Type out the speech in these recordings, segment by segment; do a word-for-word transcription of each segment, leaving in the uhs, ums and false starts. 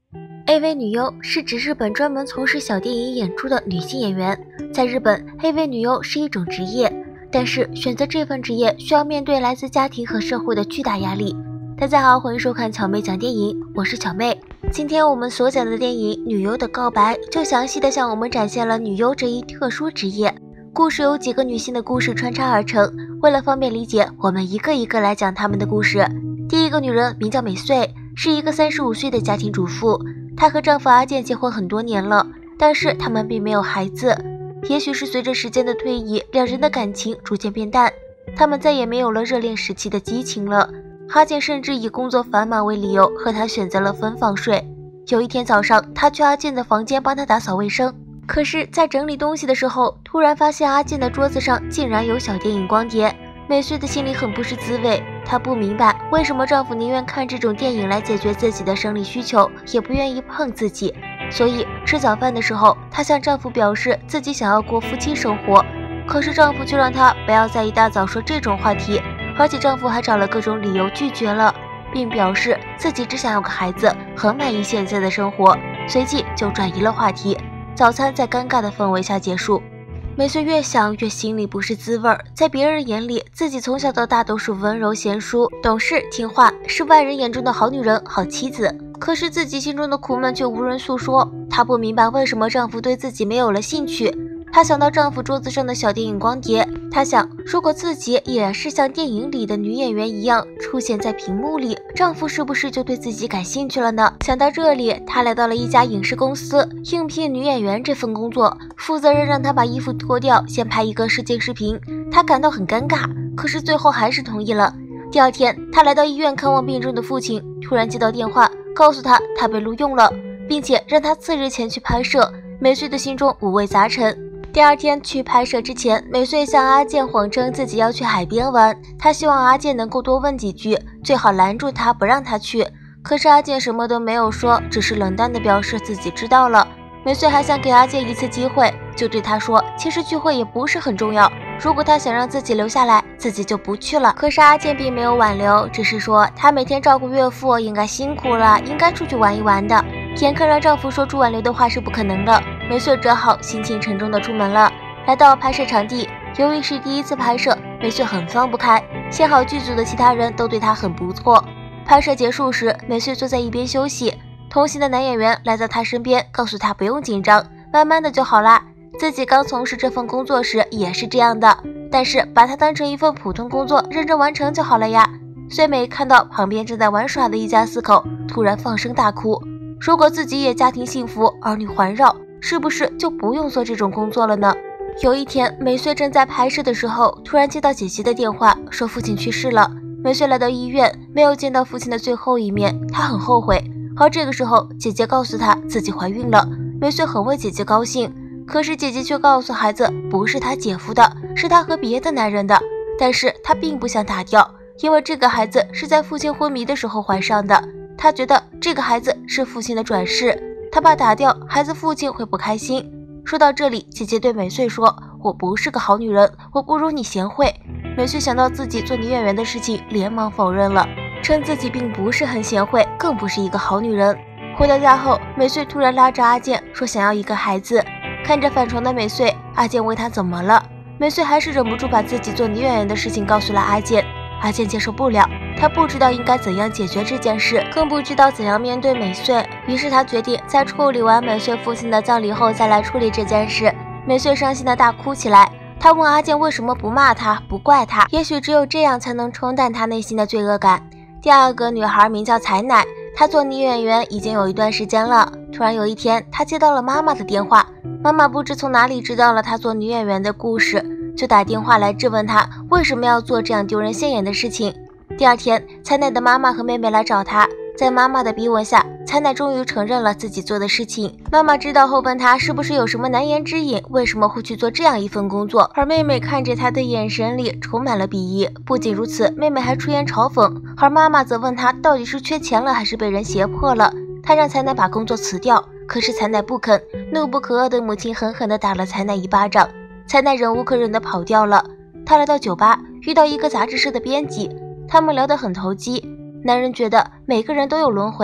A V 女优是指日本专门从事小电影演出的女性演员。在日本 ，A V 女优是一种职业，但是选择这份职业需要面对来自家庭和社会的巨大压力。大家好，欢迎收看巧妹讲电影，我是巧妹。今天我们所讲的电影《女优的告白》就详细的向我们展现了女优这一特殊职业。故事由几个女性的故事穿插而成，为了方便理解，我们一个一个来讲她们的故事。第一个女人名叫美穗，是一个三十五岁的家庭主妇。她和丈夫阿健结婚很多年了，但是他们并没有孩子。也许是随着时间的推移，两人的感情逐渐变淡，他们再也没有了热恋时期的激情了。阿健甚至以工作繁忙为理由和他选择了分房睡。有一天早上，他去阿健的房间帮他打扫卫生，可是在整理东西的时候，突然发现阿健的桌子上竟然有小电影光碟。美穗的心里很不是滋味，她不明白为什么丈夫宁愿看这种电影来解决自己的生理需求，也不愿意碰自己。所以吃早饭的时候，她向丈夫表示自己想要过夫妻生活，可是丈夫却让她不要在一大早说这种话题，而且丈夫还找了各种理由拒绝了，并表示自己只想要个孩子，很满意现在的生活，随即就转移了话题。早餐在尴尬的氛围下结束。美穗越想越心里不是滋味儿，在别人眼里，自己从小到大都是温柔贤淑、懂事听话，是外人眼中的好女人、好妻子。可是自己心中的苦闷却无人诉说，她不明白为什么丈夫对自己没有了兴趣。她想到丈夫桌子上的小电影光碟，她想，如果自己也是像电影里的女演员一样出现在屏幕里，丈夫是不是就对自己感兴趣了呢？想到这里，她来到了一家影视公司，应聘女演员这份工作。负责人让她把衣服脱掉，先拍一个试镜视频。她感到很尴尬，可是最后还是同意了。第二天，她来到医院看望病重的父亲，突然接到电话，告诉她她被录用了，并且让她次日前去拍摄。美穗的心中五味杂陈。第二天去拍摄之前，美穗向阿健谎称自己要去海边玩，她希望阿健能够多问几句，最好拦住他不让他去。可是阿健什么都没有说，只是冷淡地表示自己知道了。美穗还想给阿健一次机会，就对他说，其实聚会也不是很重要，如果他想让自己留下来，自己就不去了。可是阿健并没有挽留，只是说他每天照顾岳父应该辛苦了，应该出去玩一玩的。眼看让丈夫说出挽留的话是不可能的，美穗只好心情沉重地出门了。来到拍摄场地，由于是第一次拍摄，美穗很放不开，幸好剧组的其他人都对她很不错。拍摄结束时，美穗坐在一边休息，同行的男演员来到她身边，告诉她不用紧张，慢慢的就好啦。自己刚从事这份工作时也是这样的，但是把它当成一份普通工作，认真完成就好了呀。穗美看到旁边正在玩耍的一家四口，突然放声大哭。如果自己也家庭幸福，儿女环绕，是不是就不用做这种工作了呢？有一天，美穗正在拍摄的时候，突然接到姐姐的电话，说父亲去世了。美穗来到医院，没有见到父亲的最后一面，她很后悔。而这个时候，姐姐告诉她自己怀孕了，美穗很为姐姐高兴。可是姐姐却告诉孩子，不是她姐夫的，是她和别的男人的。但是她并不想打掉，因为这个孩子是在父亲昏迷的时候怀上的。她觉得这个孩子是父亲的转世，她怕打掉孩子，父亲会不开心。说到这里，姐姐对美穗说，我不是个好女人，我不如你贤惠。美穗想到自己做女演员的事情，连忙否认了，称自己并不是很贤惠，更不是一个好女人。回到家后，美穗突然拉着阿健说想要一个孩子。看着反床的美穗，阿健问她怎么了，美穗还是忍不住把自己做女演员的事情告诉了阿健。阿健接受不了，他不知道应该怎样解决这件事，更不知道怎样面对美穗。于是他决定在处理完美穗父亲的葬礼后再来处理这件事。美穗伤心的大哭起来，他问阿健为什么不骂他，不怪他，也许只有这样才能冲淡他内心的罪恶感。第二个女孩名叫彩乃，她做女演员已经有一段时间了。突然有一天，她接到了妈妈的电话，妈妈不知从哪里知道了她做女演员的故事，就打电话来质问她为什么要做这样丢人现眼的事情。第二天，彩乃的妈妈和妹妹来找她，在妈妈的逼问下，彩乃终于承认了自己做的事情。妈妈知道后问她是不是有什么难言之隐，为什么会去做这样一份工作，而妹妹看着她的眼神里充满了鄙夷。不仅如此，妹妹还出言嘲讽，而妈妈则问她到底是缺钱了还是被人胁迫了。她让彩乃把工作辞掉，可是彩乃不肯，怒不可遏的母亲狠狠地打了彩乃一巴掌，彩乃忍无可忍地跑掉了。她来到酒吧，遇到一个杂志社的编辑，他们聊得很投机。男人觉得每个人都有轮回，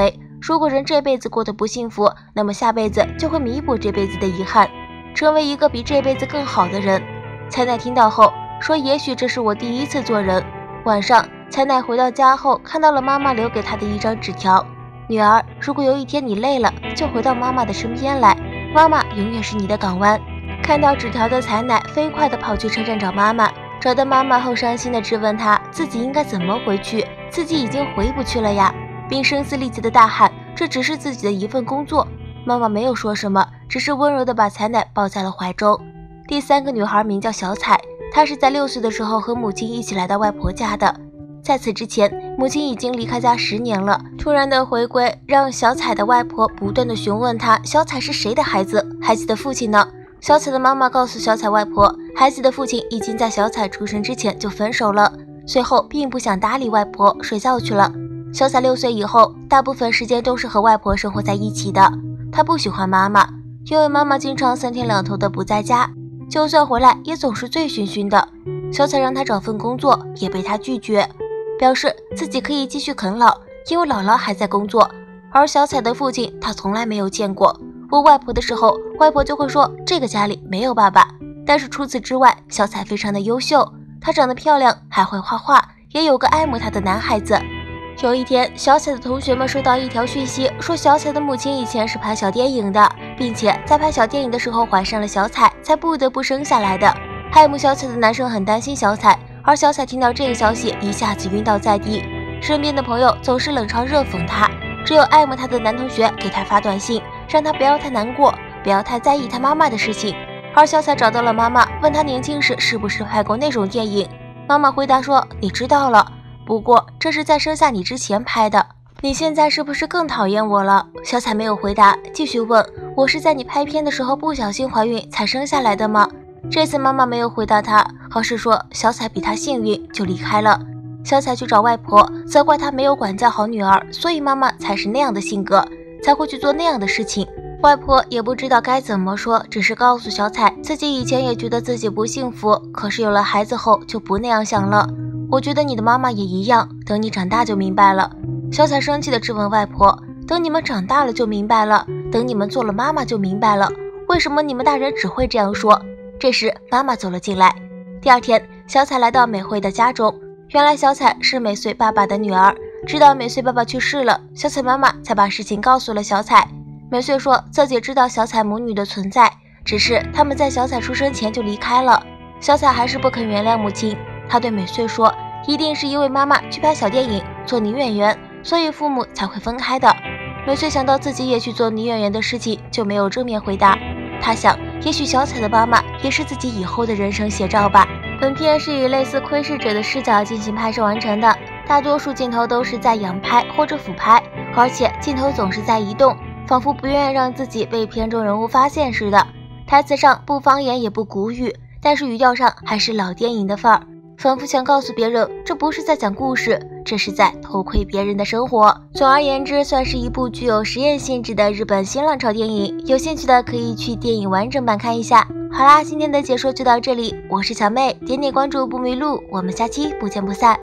如果人这辈子过得不幸福，那么下辈子就会弥补这辈子的遗憾，成为一个比这辈子更好的人。彩乃听到后说，也许这是我第一次做人。晚上，彩乃回到家后，看到了妈妈留给她的一张纸条：女儿，如果有一天你累了，就回到妈妈的身边来，妈妈永远是你的港湾。看到纸条的彩乃飞快地跑去车站找妈妈，找到妈妈后伤心地质问她自己应该怎么回去，自己已经回不去了呀，并声嘶力竭地大喊这只是自己的一份工作。妈妈没有说什么，只是温柔地把彩乃抱在了怀中。第三个女孩名叫小彩，她是在六岁的时候和母亲一起来到外婆家的。在此之前，母亲已经离开家十年了，突然的回归让小彩的外婆不断的询问她，小彩是谁的孩子，孩子的父亲呢？小彩的妈妈告诉小彩外婆，孩子的父亲已经在小彩出生之前就分手了，随后并不想搭理外婆，睡觉去了。小彩六岁以后，大部分时间都是和外婆生活在一起的。她不喜欢妈妈，因为妈妈经常三天两头的不在家，就算回来也总是醉醺醺的。小彩让她找份工作，也被她拒绝，表示自己可以继续啃老，因为姥姥还在工作。而小彩的父亲她从来没有见过，问外婆的时候，外婆就会说这个家里没有爸爸。但是除此之外，小彩非常的优秀，她长得漂亮，还会画画，也有个爱慕她的男孩子。有一天，小彩的同学们收到一条讯息，说小彩的母亲以前是拍小电影的，并且在拍小电影的时候怀上了小彩，才不得不生下来的。爱慕小彩的男生很担心小彩，而小彩听到这个消息，一下子晕倒在地。身边的朋友总是冷嘲热讽她，只有爱慕她的男同学给她发短信，让她不要太难过，不要太在意她妈妈的事情。而小彩找到了妈妈，问她年轻时是不是拍过那种电影。妈妈回答说，你知道了，不过这是在生下你之前拍的。你现在是不是更讨厌我了？小彩没有回答，继续问，我是在你拍片的时候不小心怀孕才生下来的吗？这次妈妈没有回答她，而是说小彩比她幸运，就离开了。小彩去找外婆，责怪她没有管教好女儿，所以妈妈才是那样的性格，才会去做那样的事情。外婆也不知道该怎么说，只是告诉小彩，自己以前也觉得自己不幸福，可是有了孩子后就不那样想了。我觉得你的妈妈也一样，等你长大就明白了。小彩生气地质问外婆，等你们长大了就明白了，等你们做了妈妈就明白了，为什么你们大人只会这样说？这时妈妈走了进来。第二天，小彩来到美惠的家中，原来小彩是美穗爸爸的女儿，知道美穗爸爸去世了，小彩妈妈才把事情告诉了小彩。美穗说自己知道小彩母女的存在，只是他们在小彩出生前就离开了。小彩还是不肯原谅母亲，她对美穗说，一定是因为妈妈去拍小电影做女演员，所以父母才会分开的。美穗想到自己也去做女演员的事情，就没有正面回答。她想，也许小彩的妈妈也是自己以后的人生写照吧。本片是以类似窥视者的视角进行拍摄完成的，大多数镜头都是在仰拍或者俯拍，而且镜头总是在移动，仿佛不愿让自己被片中人物发现似的。台词上不方言也不古语，但是语调上还是老电影的范儿，仿佛想告诉别人，这不是在讲故事，这是在偷窥别人的生活。总而言之，算是一部具有实验性质的日本新浪潮电影，有兴趣的可以去电影完整版看一下。好啦，今天的解说就到这里，我是小妹，点点关注不迷路，我们下期不见不散。